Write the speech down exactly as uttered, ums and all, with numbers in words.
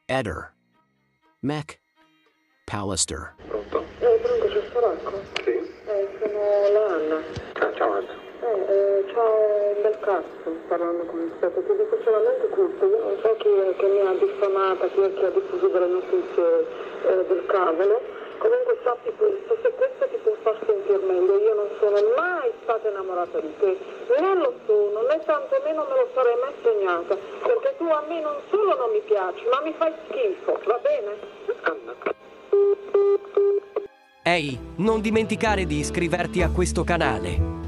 Eder. Mac. Pallister. Pronto? Eh, pronto, c'è Storacco? Sì? Eh, sono la Anna. Ah, ciao Anna. Eh, eh, c'ho un bel cazzo parlando con te, ti dico solamente questo, io non so chi è che mi ha diffamata, chi è che ha diffuso delle notizie eh, del cavolo, comunque sappi questo, se questo ti può far sentire meglio, io non sono mai stata innamorata di te, non lo sono, né tantomeno me lo sarei mai sognata, perché tu a me non solo non mi piaci, ma mi fai schifo, va bene? Anna. Ehi, non dimenticare di iscriverti a questo canale.